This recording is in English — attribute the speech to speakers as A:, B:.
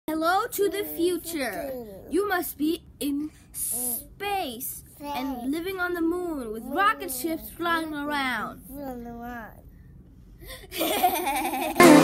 A: Hello to the future. You must be in space and living on the moon with rocket ships flying around.